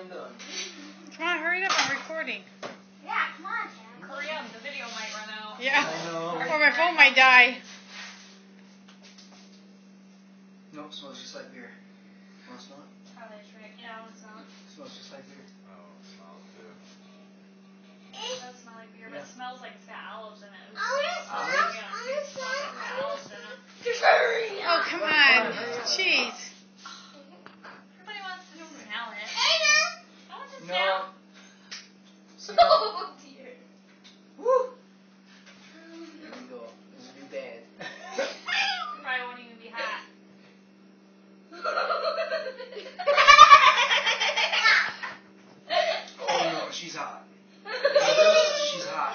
done. Come on, hurry up, I'm recording. Yeah, come on, Dad. Hurry up, the video might run out. Yeah. I know. Or my phone might die. Nope, smells just like beer. Want to smell it? Probably trick. Yeah, it's not. Smells just like beer. Oh, it smells good. It does smell like beer, but it smells like it's got olives in it. I wanna Olives? Yeah, it smells like it's got olives in it. Oh, come on. Jeez. Everybody wants to smell it. Hey, Dad. I want to No. smell. Oh, dear. Woo! There we go. This will be bad. Probably won't even be hot. Oh no, she's hot. She's hot.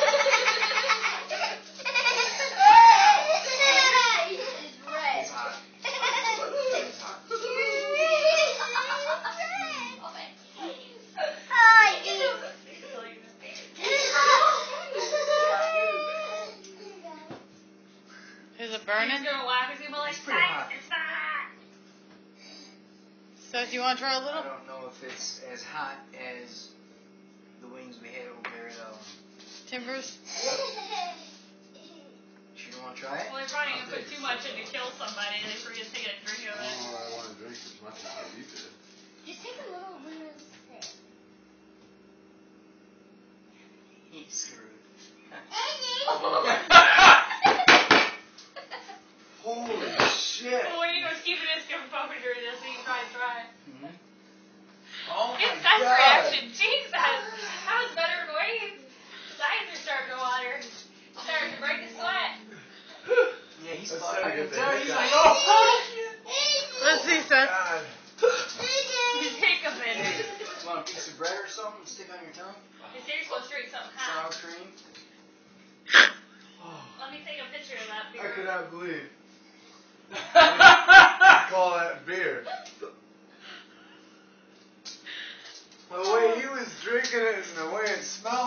It's red. She's hot. She's hot. Is it He's burning? gonna laugh. He's gonna be like, It's pretty hot. It's hot. So do you want to try a I little? don't know if it's as hot as the wings we had over there at Timbers? You don't want to try it? Well, they're probably gonna put too much in to kill somebody. They forget to get a drink of it. Oh, I want to drink as much as what you did. Just take a little bit of sip. He's screwed. Holy shit! Well, you know, Steven is gonna probably do this, so you can probably try it. Mm-hmm. Oh my His best god! reaction. Jesus! That was better than Wade's. His eyes are starting to water. Starting to break a sweat. Yeah, he's That's fucking. I so can good tell that he's you like, got- oh! Let's see, Seth. God. He's hiccuping. Hey, you want a piece of bread or something to stick on your tongue? His hair's supposed to drink something Sour hot. cream? Let me take a picture of that I beer. could not believe. Call that beer. The way he was drinking it and the way it smelled.